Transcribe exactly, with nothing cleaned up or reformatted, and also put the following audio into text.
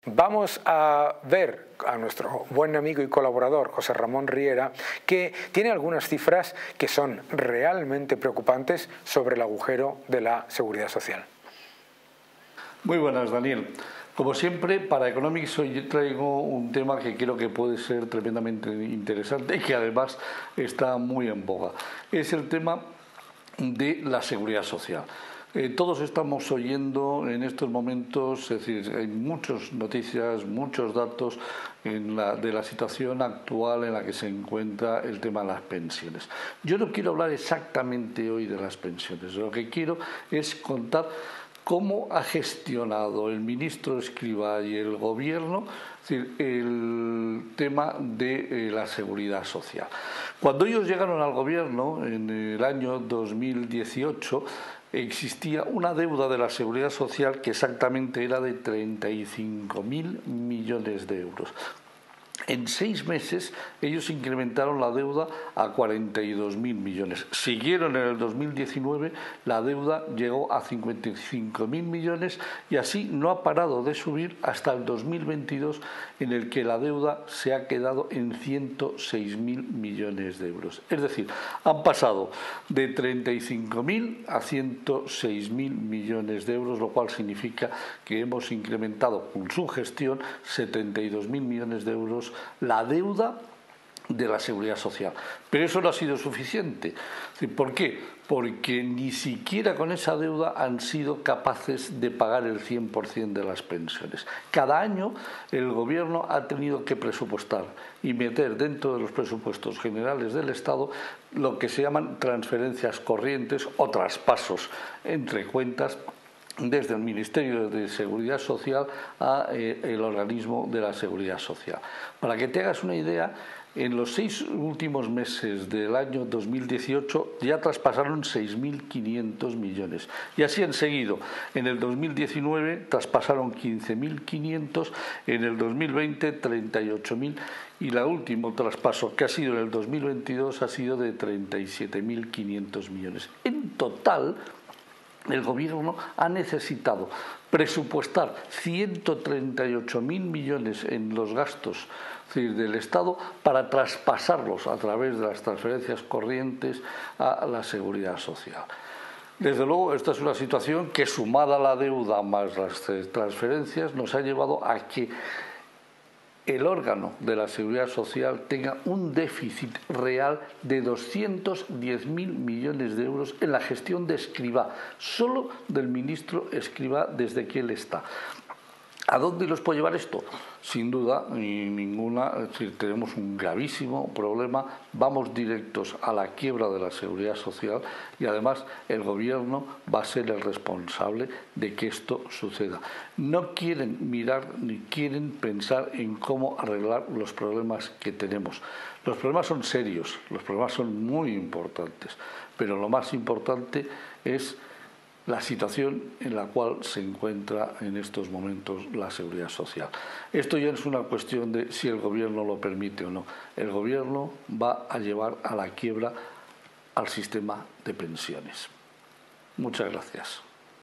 Vamos a ver a nuestro buen amigo y colaborador José Ramón Riera, que tiene algunas cifras que son realmente preocupantes sobre el agujero de la seguridad social. Muy buenas, Daniel. Como siempre, para Economics hoy traigo un tema que creo que puede ser tremendamente interesante y que además está muy en boga. Es el tema de la seguridad social. Eh, todos estamos oyendo en estos momentos, es decir, hay muchas noticias, muchos datos en la, de la situación actual en la que se encuentra el tema de las pensiones. Yo no quiero hablar exactamente hoy de las pensiones, lo que quiero es contar cómo ha gestionado el ministro Escrivá y el gobierno, es decir, el tema de eh, la seguridad social. Cuando ellos llegaron al gobierno en el año dos mil dieciocho, existía una deuda de la seguridad social que exactamente era de treinta y cinco mil millones de euros. En seis meses ellos incrementaron la deuda a cuarenta y dos mil millones. Siguieron en el dos mil diecinueve, la deuda llegó a cincuenta y cinco mil millones y así no ha parado de subir hasta el dos mil veintidós, en el que la deuda se ha quedado en ciento seis mil millones de euros. Es decir, han pasado de treinta y cinco mil a ciento seis mil millones de euros, lo cual significa que hemos incrementado con su gestión setenta y dos mil millones de euros la deuda de la seguridad social. Pero eso no ha sido suficiente. ¿Por qué? Porque ni siquiera con esa deuda han sido capaces de pagar el cien por cien de las pensiones. Cada año el gobierno ha tenido que presupuestar y meter dentro de los presupuestos generales del Estado lo que se llaman transferencias corrientes o traspasos entre cuentas desde el Ministerio de Seguridad Social a eh, el organismo de la Seguridad Social. Para que te hagas una idea, en los seis últimos meses del año dos mil dieciocho ya traspasaron seis mil quinientos millones y así han seguido. En el dos mil diecinueve traspasaron quince mil quinientos, en el dos mil veinte treinta y ocho mil y el último traspaso que ha sido en el dos mil veintidós ha sido de treinta y siete mil quinientos millones. En total, el gobierno ha necesitado presupuestar ciento treinta y ocho mil millones en los gastos, es decir, del Estado para traspasarlos a través de las transferencias corrientes a la seguridad social. Desde luego, esta es una situación que, sumada a la deuda más las transferencias, nos ha llevado a que el órgano de la Seguridad Social tenga un déficit real de doscientos diez mil millones de euros en la gestión de Escrivá, solo del ministro Escrivá desde que él está. ¿A dónde los puede llevar esto? Sin duda, ni ninguna, es decir, tenemos un gravísimo problema, vamos directos a la quiebra de la seguridad social y además el gobierno va a ser el responsable de que esto suceda. No quieren mirar ni quieren pensar en cómo arreglar los problemas que tenemos. Los problemas son serios, los problemas son muy importantes, pero lo más importante es la situación en la cual se encuentra en estos momentos la seguridad social. Esto ya es una cuestión de si el gobierno lo permite o no. El gobierno va a llevar a la quiebra al sistema de pensiones. Muchas gracias.